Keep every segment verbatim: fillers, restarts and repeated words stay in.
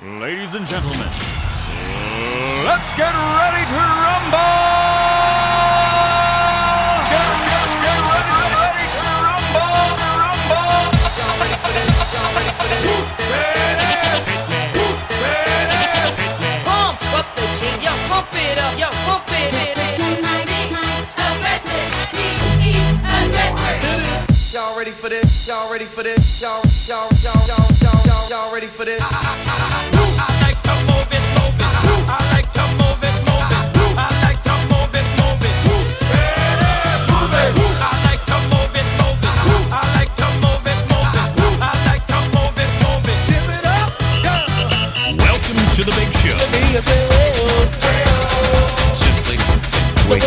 Ladies and gentlemen, let's get ready to rumble! Get, get, get ready, ready to rumble, rumble! Y'all ready for this? Y'all ready for this? Finish! Finish! Pump up the jam, yo, pump it up, yo, pump it up. Y'all ready for this? Y'all ready for this? Y'all, y'all, y'all, y'all, y'all, y'all, y'all ready for this? I like to move it, move it. I like to move it, move it. I like to move it, move it. Move it. I like to move it, move it. I like to move it, move it. I like to move it, move it. Give it up, go. Welcome to the big show. Simply wait.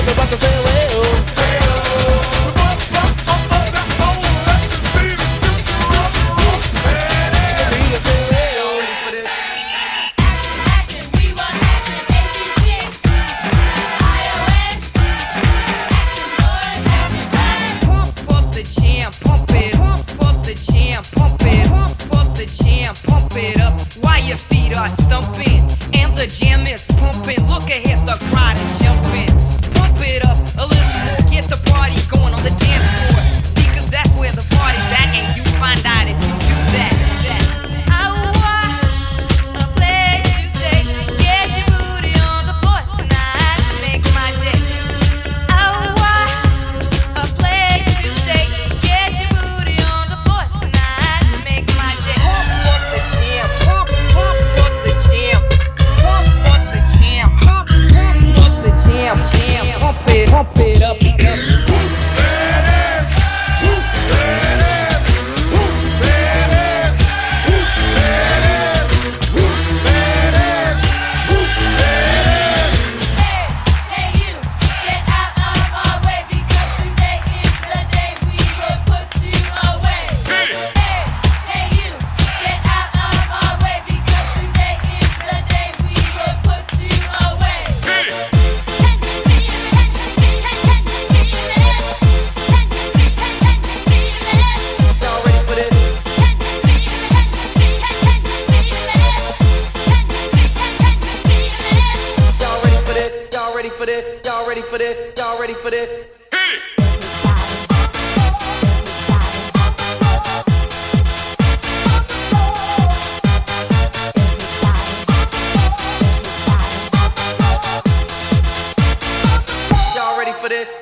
Stumping and the jam is pumping. Look ahead, the crowd is jumping. Pump it up a little more, get the party going on the dance floor. See, cause that's where the party's at, and you find out if you do that. that. I want a place to stay. Get your booty on the floor tonight, make my day. I want a place to stay. Get your booty on the floor tonight, make my day. Pump up the jam, pump, pump up the jam, pump up the jam, pump, pump up the jam, jam, pump it, pump it up. Y'all ready for this? Y'all ready for this? Y'all ready for this?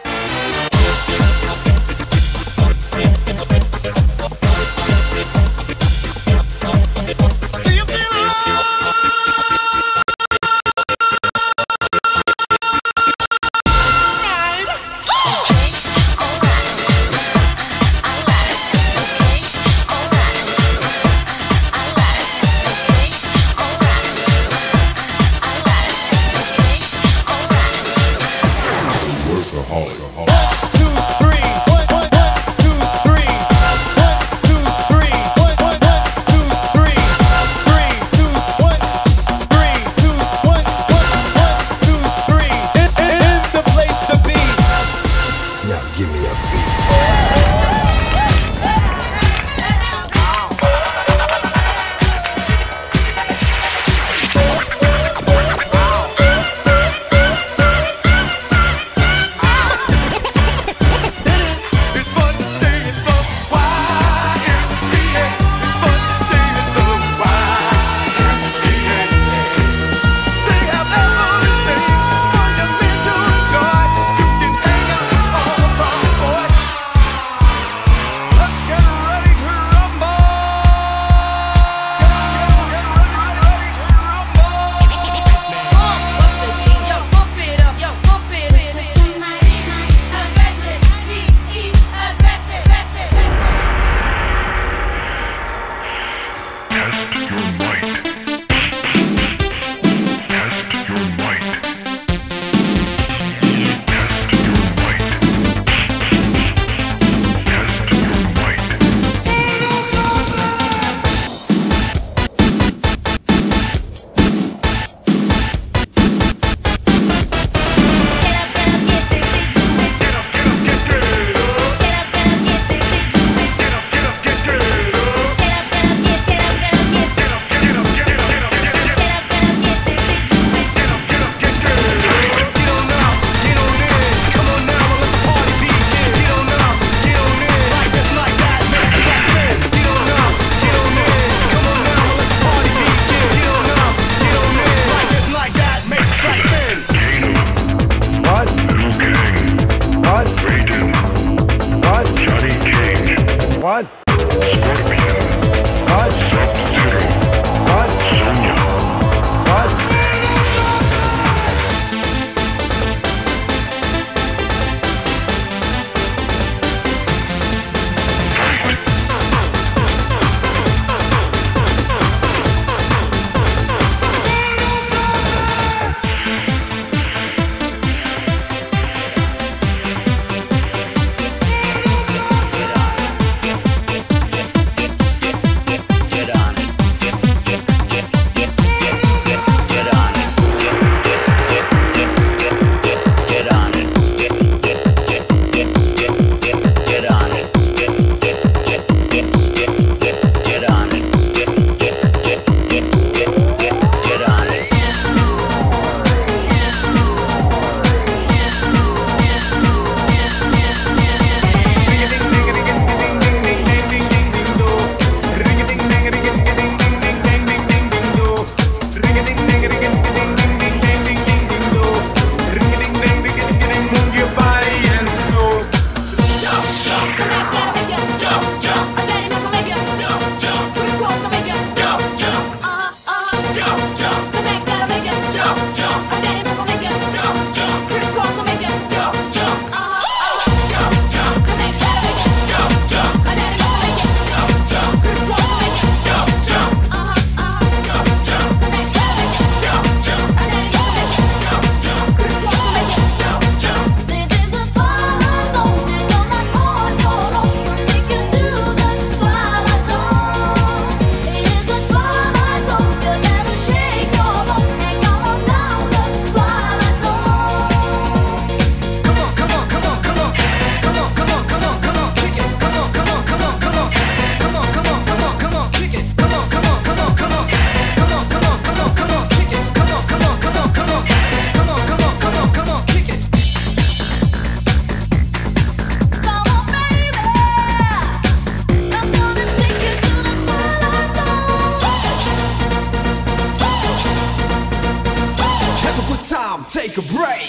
time, take a break.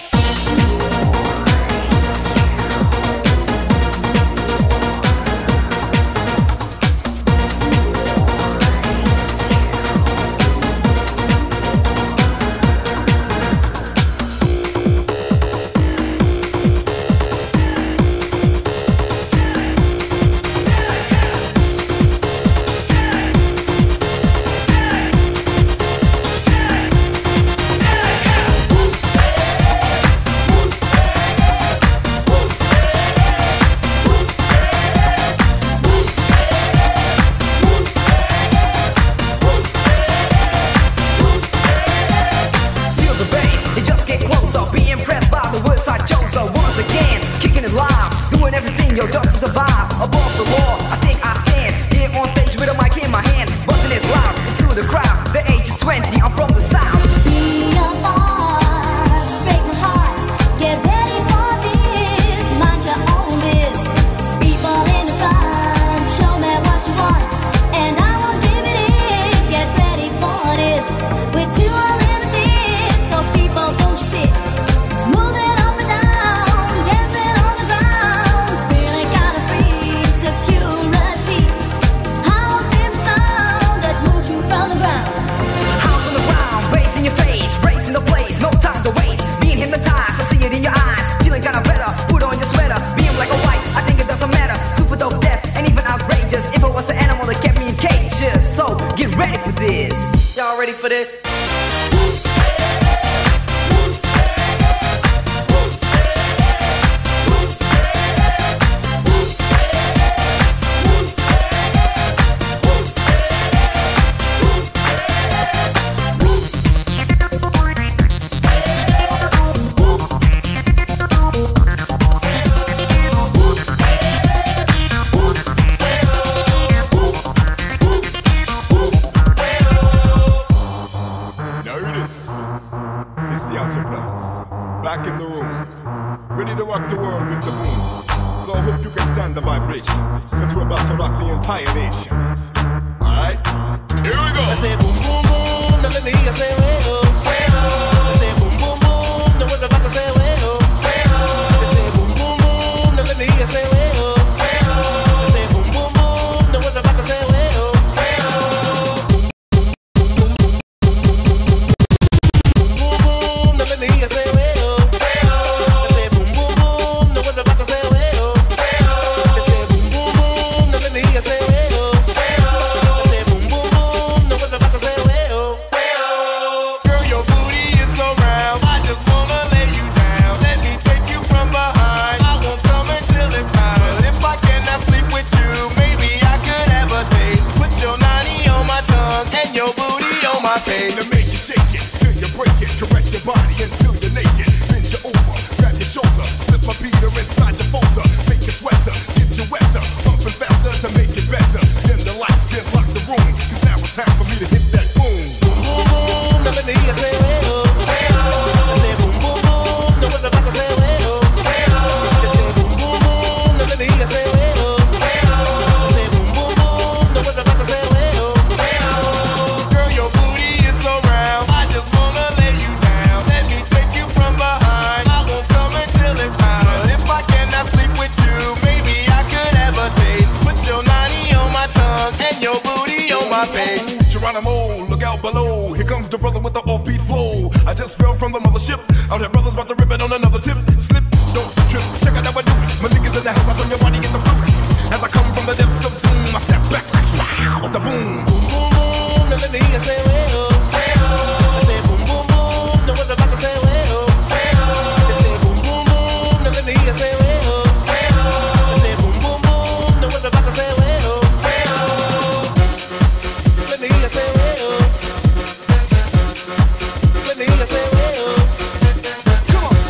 Come on.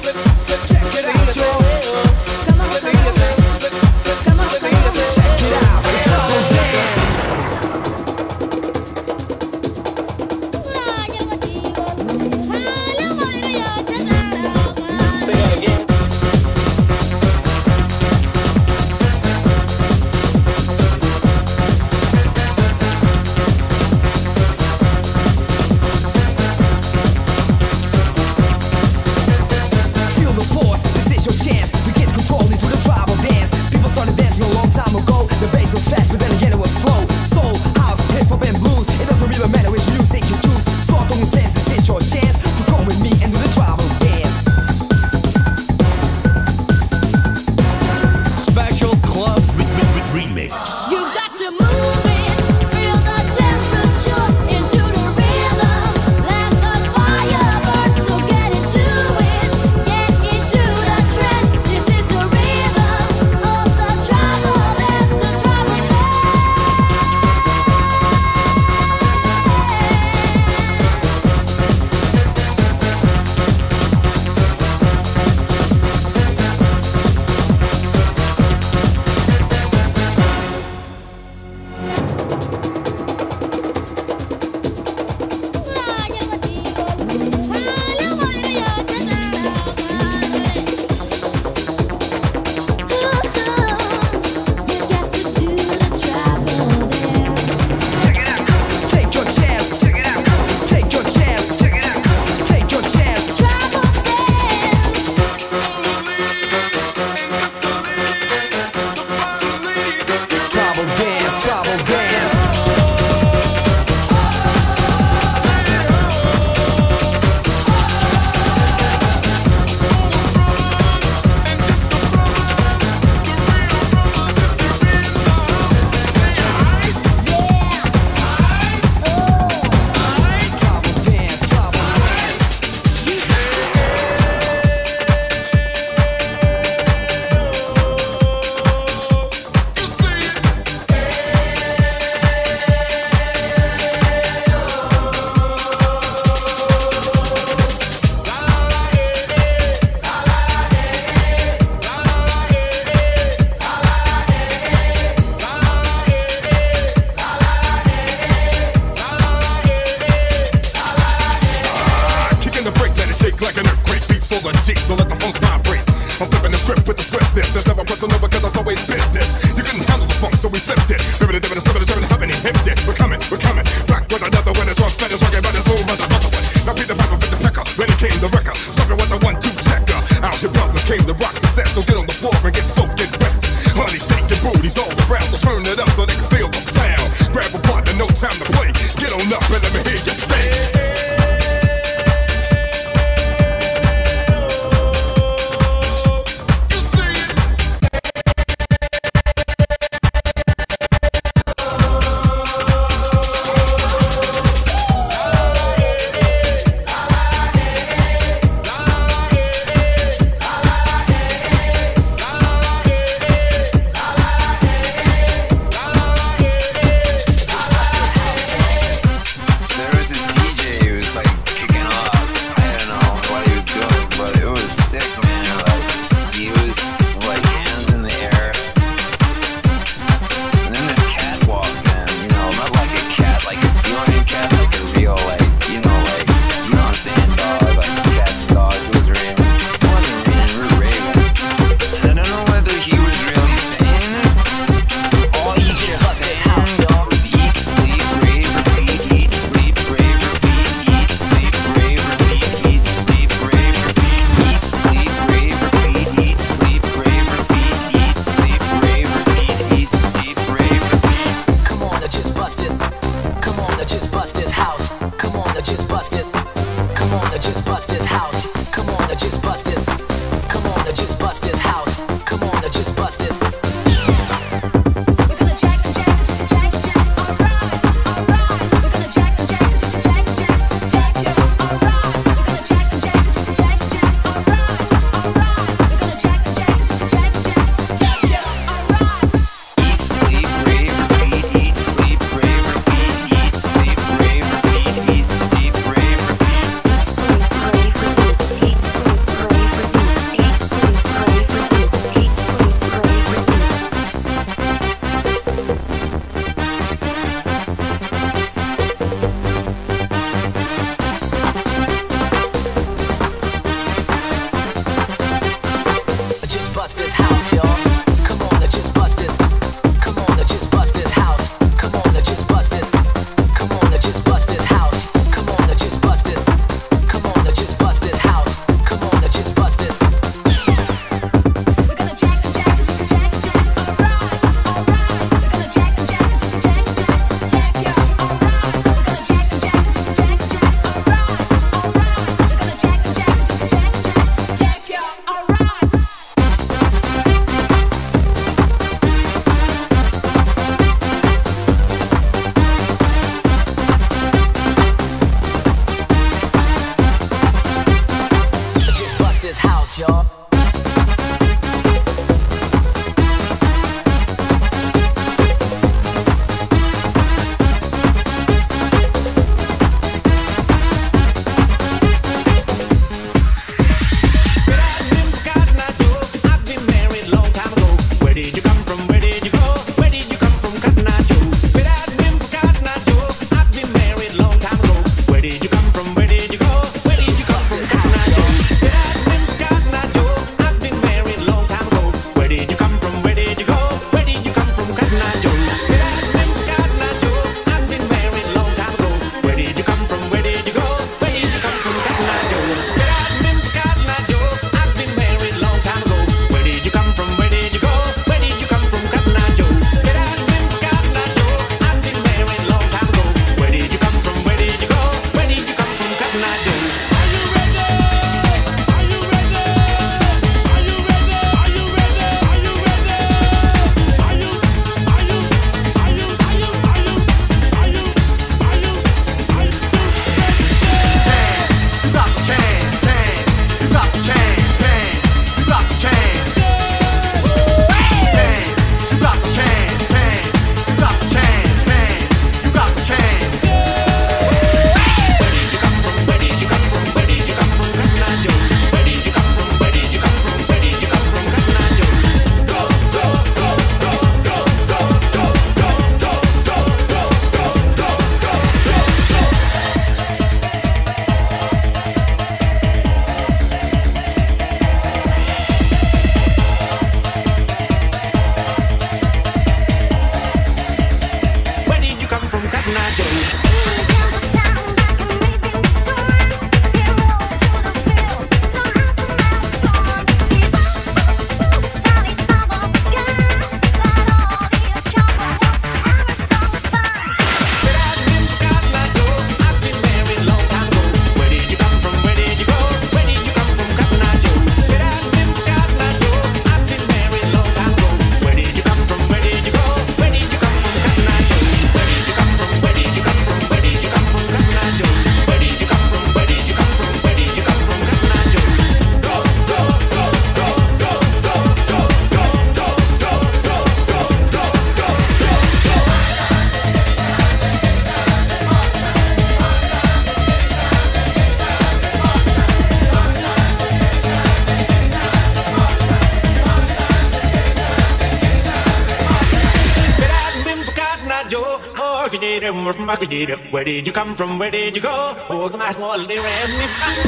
Where did you come from? Where did you go? Oh, my small little ram.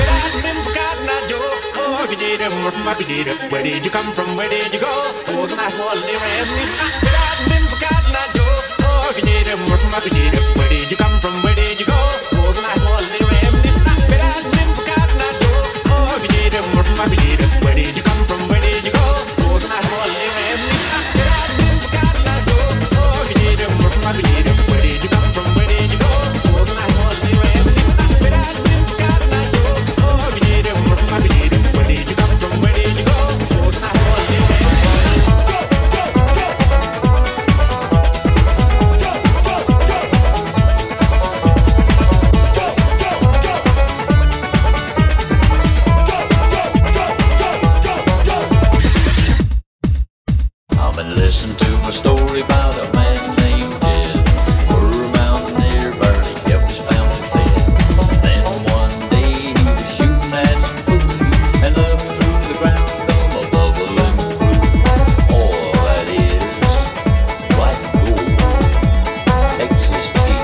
Where did you come from? Where did you go? Oh, my small little ram. Where did you come from? Where did you go? Oh, my small little ram. Where did you come from? Where did you go? Oh, my small little ram. Where did you come from? Where did you go? Oh, my small little ram. Where did you come from? Where did you go? Oh, my small little ram. Come and listen to my story about a man named Ted. Were a mountain near Burning, kept his family fed. Then one day he was shooting at some food, and up through the ground come a bubbling crude. Oil that is, black gold, Texas tea.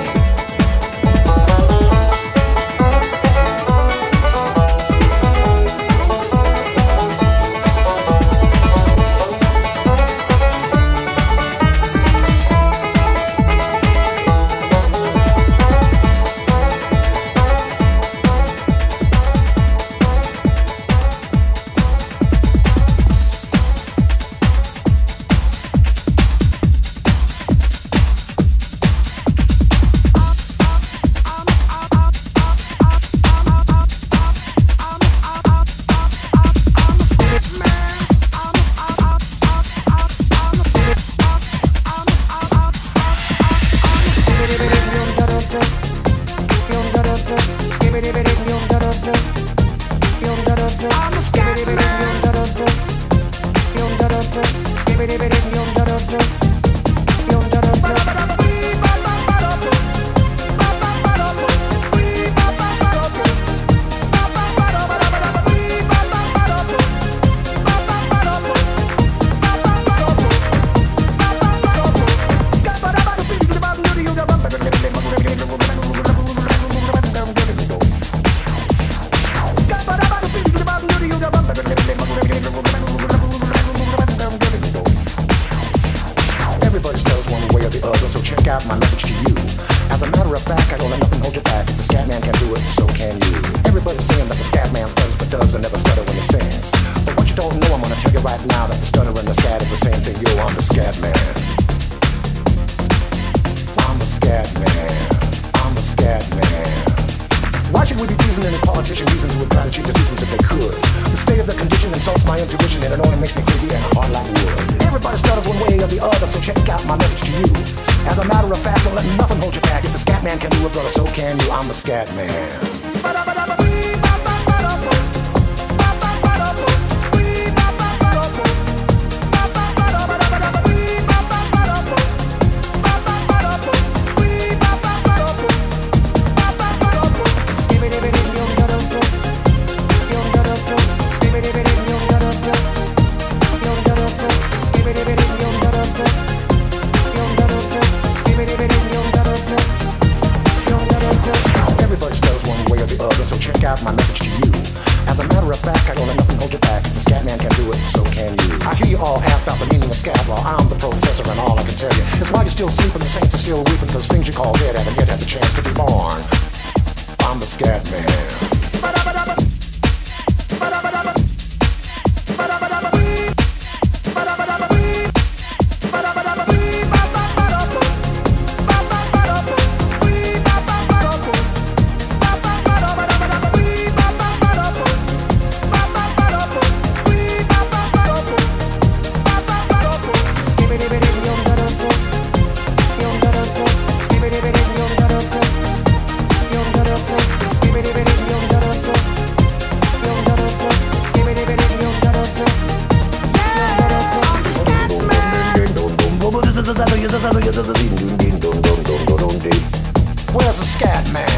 Where's the scat man?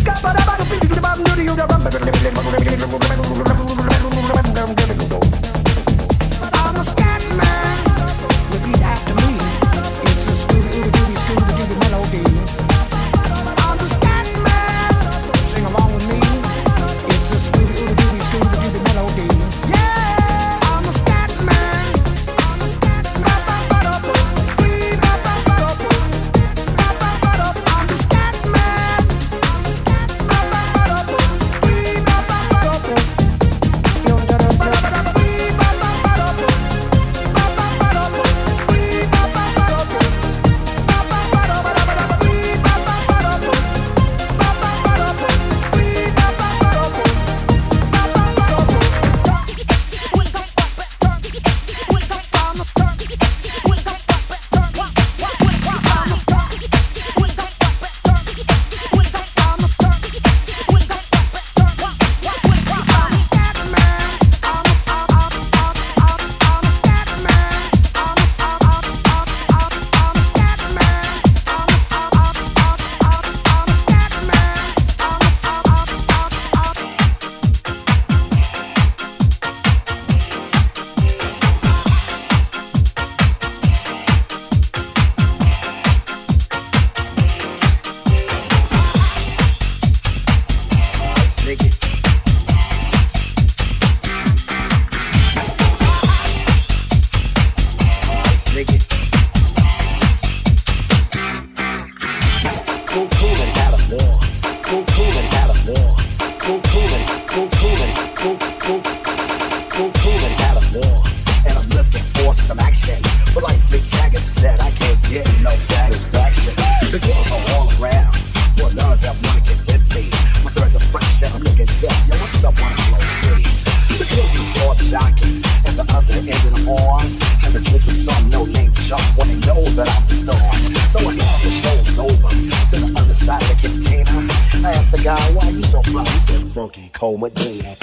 I'm a scat man. Repeat after me. It's a scooby dooby scooby dooby melody. funky cold Medina.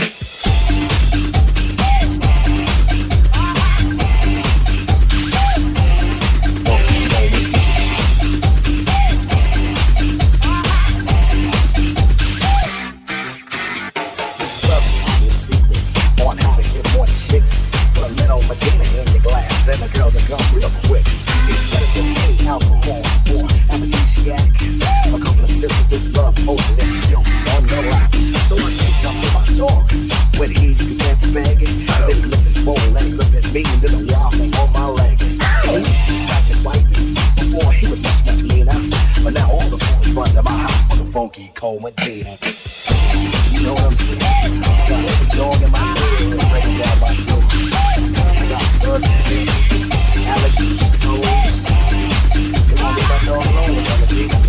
And the girls are gone real quick. It's better than any alcohol or aphrodisiac. A couple of sips of this love potion and still on your lap. So I say something about talk. When he you can bag it. Then he looked at his bowl and he looked at me and did a wild thing on my leg. He used to scratch and bite me. Before he was much, much meaner. But now all the boys run to my house for the funky cold Medina. You know what I'm saying? Got every dog in my head breaking down my door. I got studs and things. Alex, Jones. They won't leave my dog alone with other people.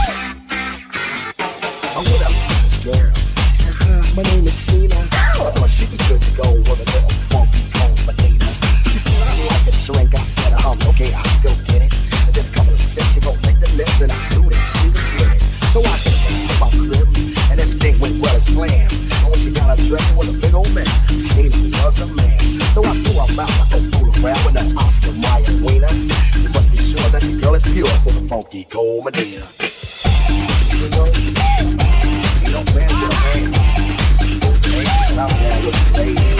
I went up to this girl. She said, hi, my name is Sheena. I thought she'd be good to go with a little funky cold Medina. She said, I like a drink. I said, um, okay, I'll go get it. And then a couple of sips, she gon' lick the lips, and I do that. She was with it. So I took her to my crib, and everything went well as planned. And when she got her dress, it was a big old mess. Sheena was a man. So I threw her out like a fool around with an Oscar Mayer wiener. You must be sure that the girl is pure for the funky cold Medina. You know, you don't man with a man. Ain't out there with a lady.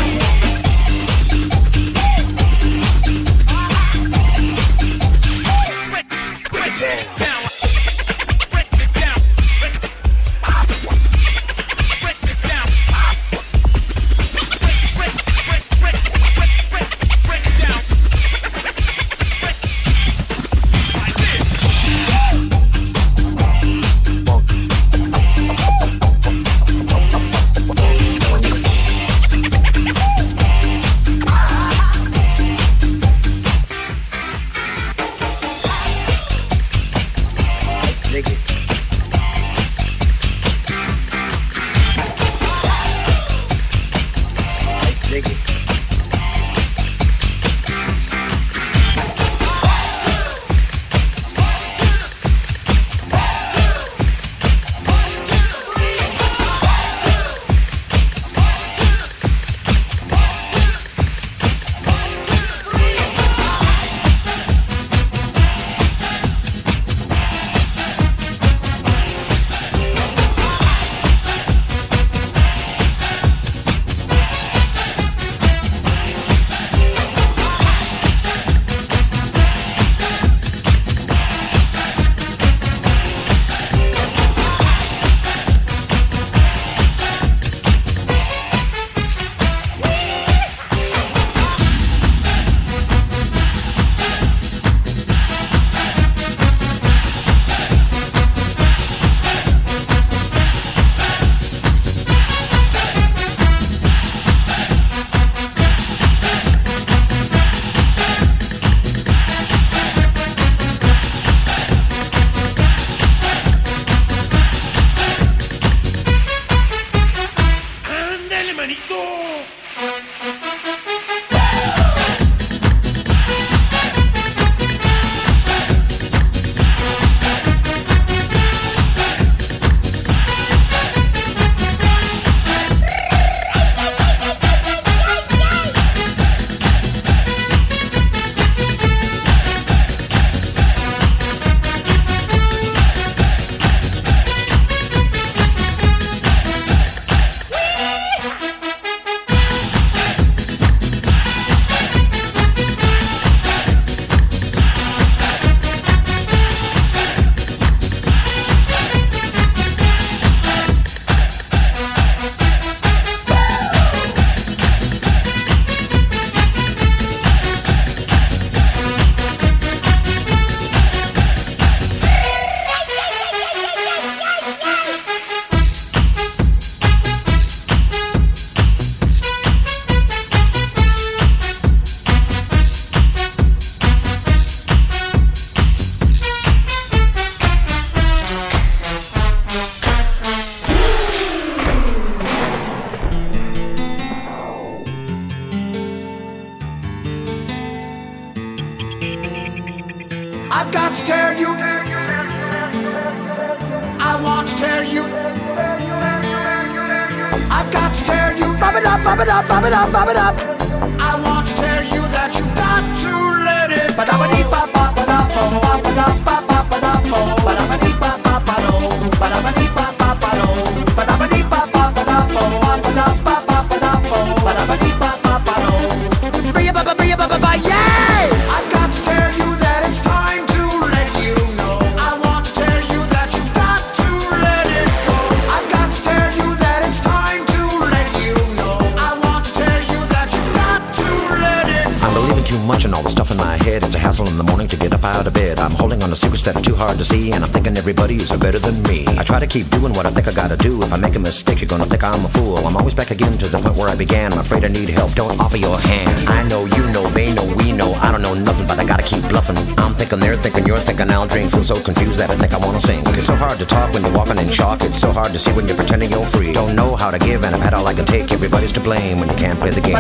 Break it down. I've got to tell you, I want to tell you, I've got to tell you, bop it up, bop it up, bop it up, bop it up. I want to tell you that you got to let it go. Yeah! I've got to tell you that it's time to let you know. I want to tell you that you got to let it go. I've got to tell you that it's time to let you know. I want to tell you that you got to let it go. I'm believing too much in all the stuff in my head. It's a hassle in the morning to get up out of bed. I'm holding on to secrets that are too hard to see, and I'm thinking everybody is better than me. I try to keep doing what I think I gotta do. If I make a mistake, you're gonna think I'm a fool. I'm always back again to the point where I began. I'm afraid I need help, don't offer your hand. I know, you know, they know, we know. I don't know nothing, but I gotta keep bluffing. I'm thinking, they're thinking, you're thinking, I'll drink. Feel so confused that I think I wanna sing. It's so hard to talk when you're walking in shock. It's so hard to see when you're pretending you're free. Don't know how to give, and I've had all I can take. Everybody's to blame when you can't play the game.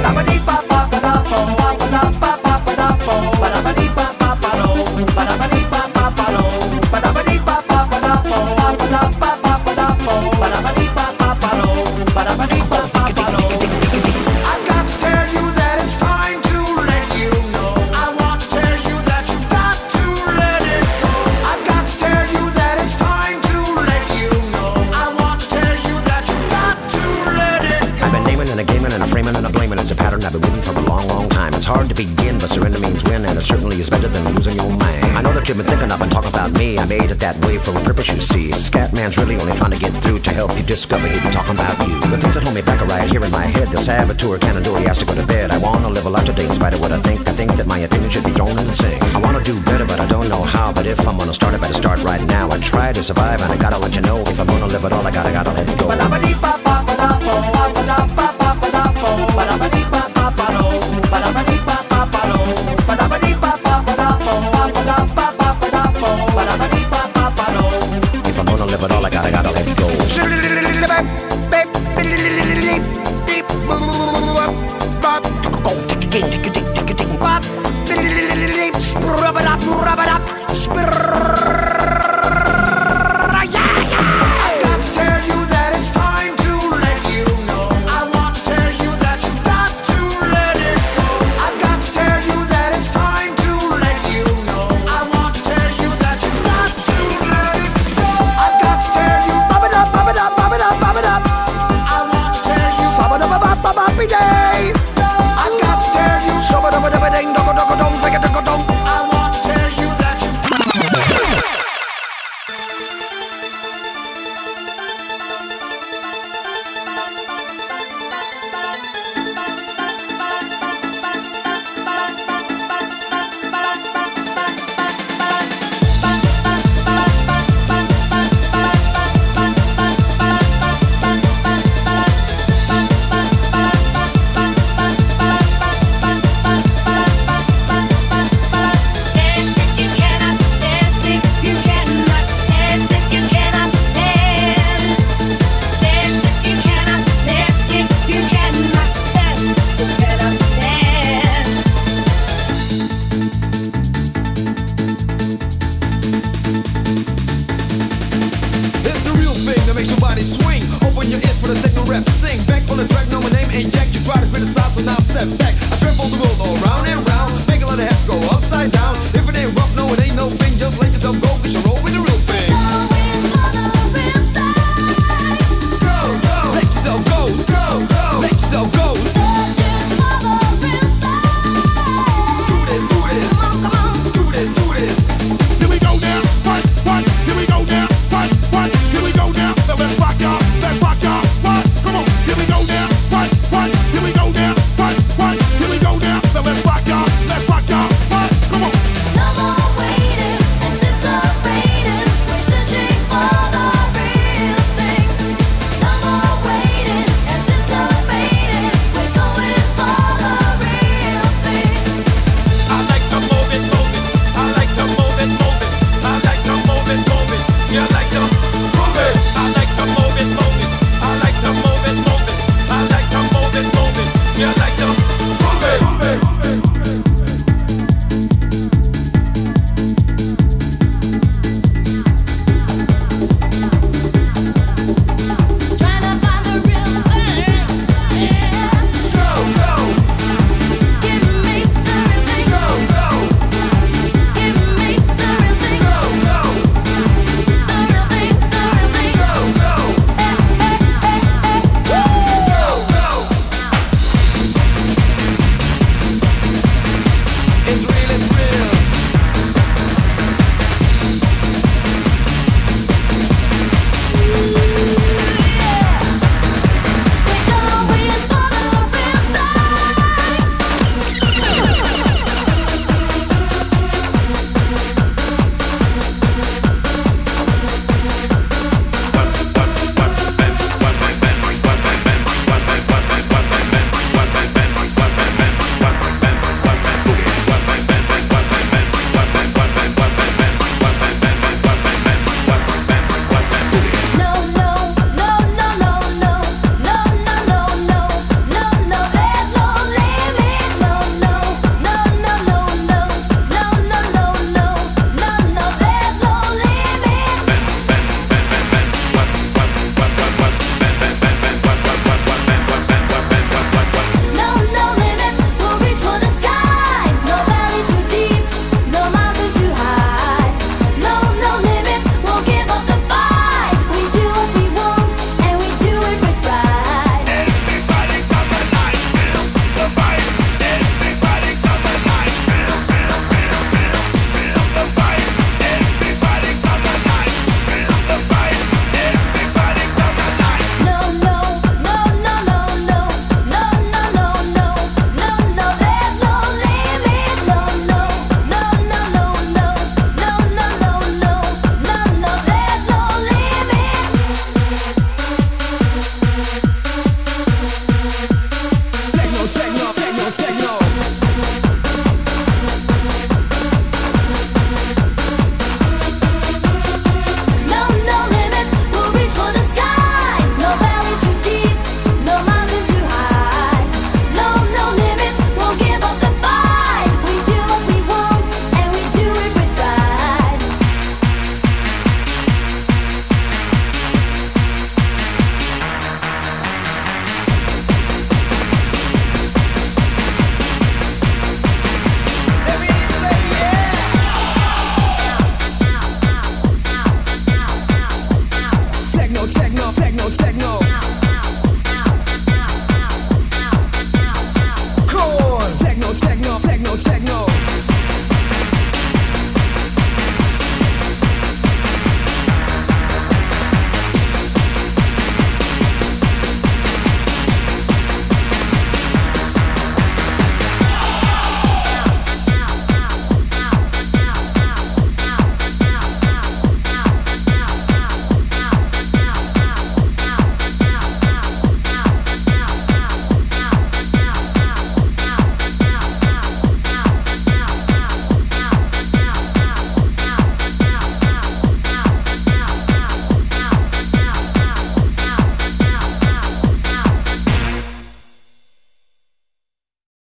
I've got to tell you that it's time to let you know. I want to tell you that you got to let it go. I've got to tell you that it's time to let you know. I want to tell you that you got to let it go. I've been naming and a gaming and a framing and a blaming. It's a pattern I've been waiting for a long, long time. It's hard to begin, but surrender means win, and it certainly is better than losing your mind. I know that you've been thinking up and talking about me. I made it that way for a purpose, you see. Scatman's really only trying to get through to help you discover he'd be talking about you. The things that hold me back are right here in my head. The saboteur can't do, he has to go to bed. I wanna live a life today in spite of what I think. I think that my opinion should be thrown in the sink. I wanna do better, but I don't know how. But if I'm gonna start, I better start right now. I try to survive, and I gotta let you know. If I'm gonna live it all, I gotta, gotta let it go. If I'm gonna live it all, I gotta, gotta let it go. I've got to tell you that it's time to let you know. I want to tell you that you got to let it go. I've got to tell you that it's time to let you know. I want to tell you that you got to let it go. I've got to tell you, bop it up, bop it up, bop it up, bop it up. I want to tell you, bop it up, bop bop bop day. I've got to tell you, bop it up, bop it ding, dong dong dong, break it dong dong. I want to tell you that you. It's the real thing that makes your body swing. Open your ears for the techno rap. Sing back on the track. No, my name ain't Jack. You try to criticize, so now step back. I travel the world all round and round. Make a lot of heads go upside down. If it ain't rough, no, it ain't no thing.